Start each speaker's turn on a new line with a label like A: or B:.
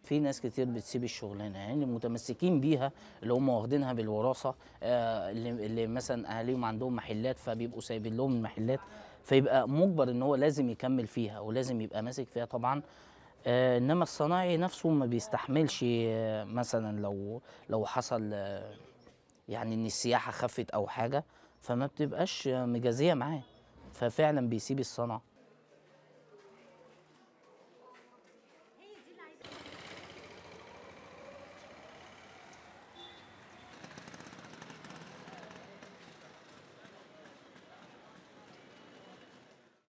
A: في ناس كتير بتسيب الشغلانه، يعني اللي متمسكين بيها، اللي هم واخدينها بالوراثه، اللي مثلا اهاليهم عندهم محلات فبيبقوا سايبين لهم المحلات، فيبقى مجبر ان هو لازم يكمل فيها ولازم يبقى ماسك فيها طبعا. انما الصنايعي نفسه ما بيستحملش، مثلا لو حصل يعني ان السياحه خفت او حاجه، فما بتبقاش مجازيه معاه، ففعلا بيسيب الصنعه.